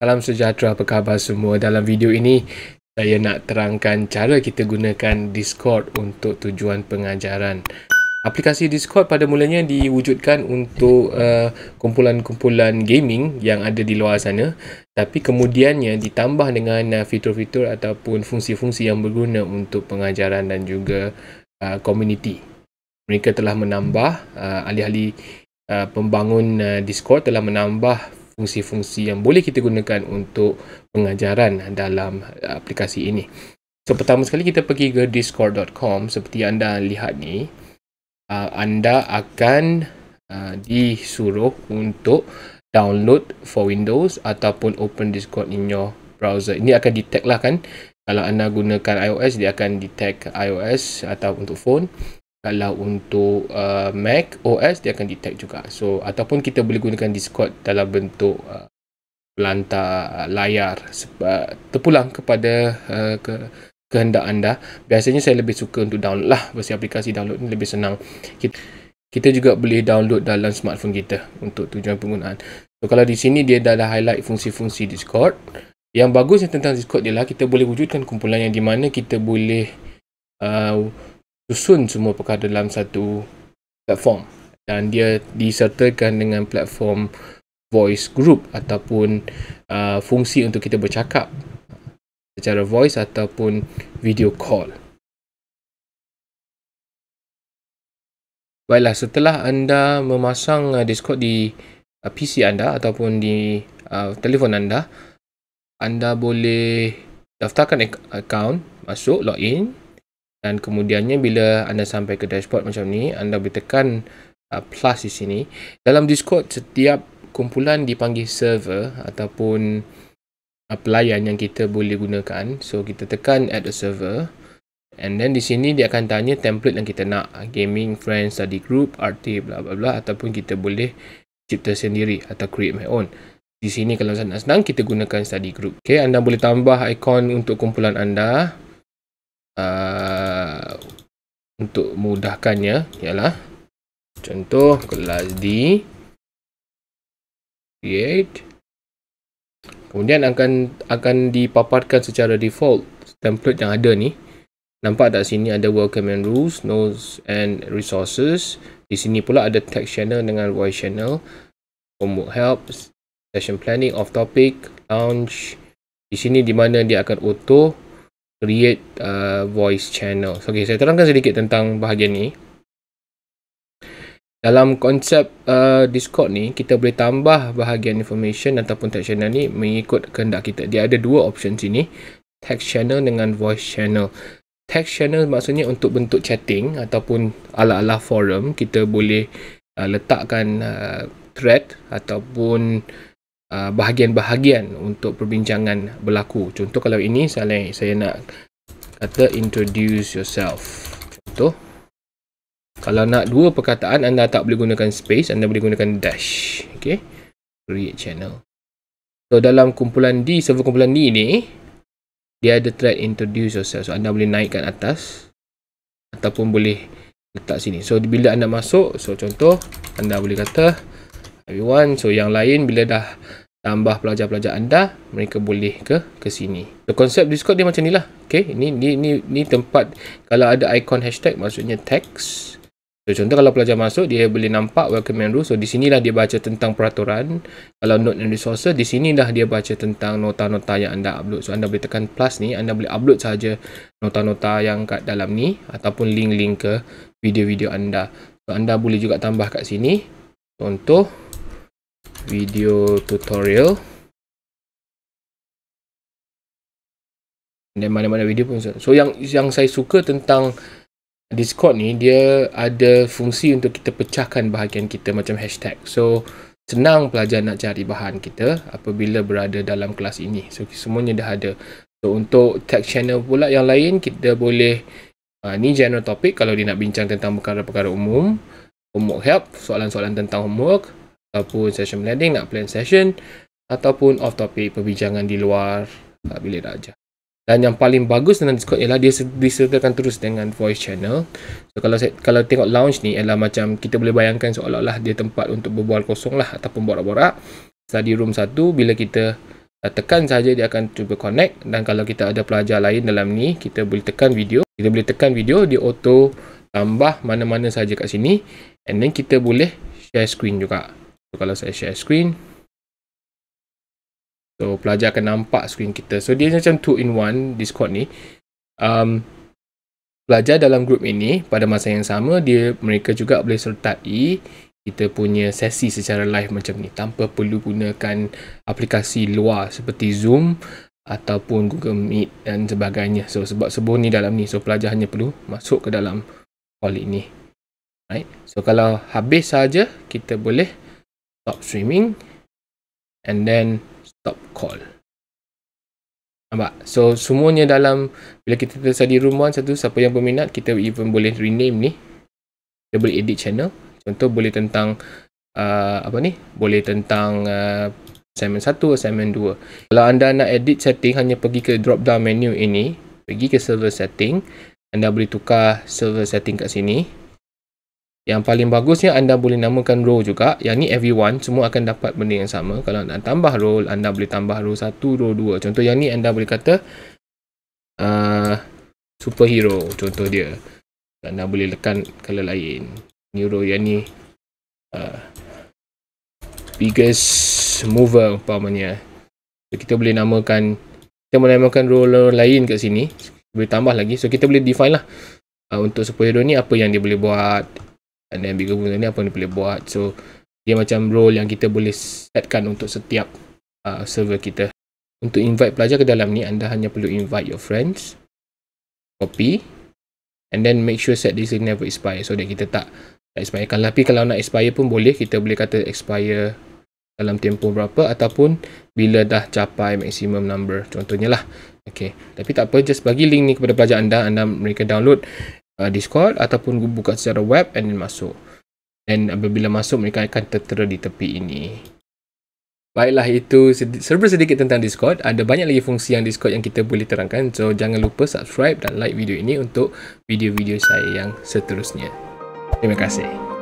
Salam sejahtera, apa khabar semua? Dalam video ini, saya nak terangkan cara kita gunakan Discord untuk tujuan pengajaran. Aplikasi Discord pada mulanya diwujudkan untuk kumpulan-kumpulan gaming yang ada di luar sana. Tapi kemudiannya ditambah dengan fitur-fitur ataupun fungsi-fungsi yang berguna untuk pengajaran dan juga komuniti. Mereka telah menambah, ahli-ahli pembangun Discord telah menambah fungsi-fungsi yang boleh kita gunakan untuk pengajaran dalam aplikasi ini. So, pertama sekali kita pergi ke discord.com. Seperti anda lihat ni, anda akan disuruh untuk download for Windows ataupun open Discord in your browser. Ini akan detect lah kan. Kalau anda gunakan iOS, dia akan detect iOS atau untuk phone. Kalau untuk Mac OS, dia akan detect juga. So, ataupun kita boleh gunakan Discord dalam bentuk pelantar layar terpulang kepada kehendak anda. Biasanya saya lebih suka untuk download lah. Versi aplikasi download ni lebih senang. Kita juga boleh download dalam smartphone kita untuk tujuan penggunaan. So, kalau di sini dia dah highlight fungsi-fungsi Discord. Yang bagusnya tentang Discord ialah kita boleh wujudkan kumpulan yang di mana kita boleh susun semua perkara dalam satu platform, dan dia disertakan dengan platform voice group ataupun fungsi untuk kita bercakap secara voice ataupun video call. Baiklah, setelah anda memasang Discord di PC anda ataupun di telefon anda, anda boleh daftarkan akaun, masuk, login. Dan kemudiannya bila anda sampai ke dashboard macam ni, anda boleh tekan plus di sini. Dalam Discord, setiap kumpulan dipanggil server ataupun pelayan yang kita boleh gunakan. So, kita tekan add a server. And then di sini dia akan tanya template yang kita nak. Gaming, friends, study group, RT, bla bla bla. Ataupun kita boleh cipta sendiri atau create my own. Di sini kalau senang-senang, kita gunakan study group. Okay, anda boleh tambah ikon untuk kumpulan anda. Untuk memudahkannya ialah contoh kelas D, create, kemudian akan dipaparkan secara default template yang ada ni. Nampak tak sini ada welcome and rules, notes and resources. Di sini pula ada text channel dengan voice channel, homework help, session planning, off topic, lounge. Di sini di mana dia akan auto create voice channel. Okay, saya terangkan sedikit tentang bahagian ni. Dalam konsep Discord ni, kita boleh tambah bahagian information ataupun text channel ni mengikut kehendak kita. Dia ada dua option sini, text channel dengan voice channel. Text channel maksudnya untuk bentuk chatting ataupun ala-ala forum. Kita boleh letakkan thread ataupun bahagian-bahagian untuk perbincangan berlaku. Contoh kalau ini saya nak kata introduce yourself. Contoh, kalau nak dua perkataan, anda tak boleh gunakan space, anda boleh gunakan dash. Okay, create channel. So, dalam kumpulan D, server kumpulan D ni, dia ada thread introduce yourself. So, anda boleh naikkan atas ataupun boleh letak sini. So, bila anda masuk, so contoh, anda boleh kata everyone. So, yang lain bila dah tambah pelajar-pelajar anda, mereka boleh ke sini. So, konsep Discord dia macam ni lah. Okay, ni tempat kalau ada ikon hashtag, maksudnya text. So, contoh kalau pelajar masuk, dia boleh nampak welcome and rules. So, di sinilah dia baca tentang peraturan. Kalau note and resources, di sini dah dia baca tentang nota-nota yang anda upload. So, anda boleh tekan plus ni, anda boleh upload saja nota-nota yang kat dalam ni ataupun link-link ke video-video anda. So, anda boleh juga tambah kat sini. Contoh video tutorial, dan mana-mana video pun. So yang saya suka tentang Discord ni, dia ada fungsi untuk kita pecahkan bahagian kita macam hashtag. So senang pelajar nak cari bahan kita apabila berada dalam kelas ini. So semuanya dah ada. So untuk text channel pula yang lain, kita boleh ni general topic kalau dia nak bincang tentang perkara-perkara umum, homework help, soalan-soalan tentang homework, ataupun session planning, nak plan session, ataupun off topic, perbincangan di luar bilik darjah. Dan yang paling bagus tentang Discord ialah dia disertakan terus dengan voice channel. So kalau tengok lounge ni ialah macam kita boleh bayangkan seolah-olah dia tempat untuk berbual kosong lah ataupun borak-borak. Study room 1, bila kita tekan saja dia akan cuba connect. Dan kalau kita ada pelajar lain dalam ni, kita boleh tekan video. Dia auto tambah mana-mana saja kat sini. And then kita boleh share screen juga. So, kalau saya share screen, so pelajar akan nampak screen kita. So dia macam 2-in-1 Discord ni. Pelajar dalam grup ini pada masa yang sama, mereka juga boleh sertai kita punya sesi secara live macam ni tanpa perlu gunakan aplikasi luar seperti Zoom ataupun Google Meet dan sebagainya. So sebab semua ni dalam ni, so pelajar hanya perlu masuk ke dalam call ini. Right? So kalau habis saja, kita boleh stop streaming and then stop call. Nampak? So semuanya dalam, bila kita tersedia room 1 siapa yang berminat, kita even boleh rename ni. Kita boleh edit channel. Contoh boleh tentang boleh tentang assignment 1, assignment 2. Kalau anda nak edit setting, hanya pergi ke drop down menu ini, pergi ke server setting. Anda boleh tukar server setting kat sini. Yang paling bagusnya anda boleh namakan role juga. Yang ni everyone, semua akan dapat benda yang sama. Kalau anda tambah role, anda boleh tambah role 1, role 2. Contoh yang ni anda boleh kata superhero, contoh dia. Anda boleh lekan color lain. Neuro yang ni biggest mover umpamanya. So, kita boleh namakan role lain kat sini. Boleh tambah lagi. So kita boleh define lah untuk superhero ni apa yang dia boleh buat, and then bigger mover ni apa yang dia boleh buat. So dia macam role yang kita boleh setkan untuk setiap server kita. Untuk invite pelajar ke dalam ni, anda hanya perlu invite your friends, copy, and then make sure set this never expire, so that kita tak expirekan. Tapi kalau nak expire pun boleh, kita boleh kata expire dalam tempoh berapa ataupun bila dah capai maximum number, contohnya lah. Okay, tapi tak apa, just bagi link ni kepada pelajar anda mereka download Discord ataupun buka secara web and then masuk. Dan apabila masuk, mereka akan tertera di tepi ini. Baiklah, itu serba sedikit tentang Discord. Ada banyak lagi fungsi yang Discord yang kita boleh terangkan. So jangan lupa subscribe dan like video ini untuk video-video saya yang seterusnya. Terima kasih.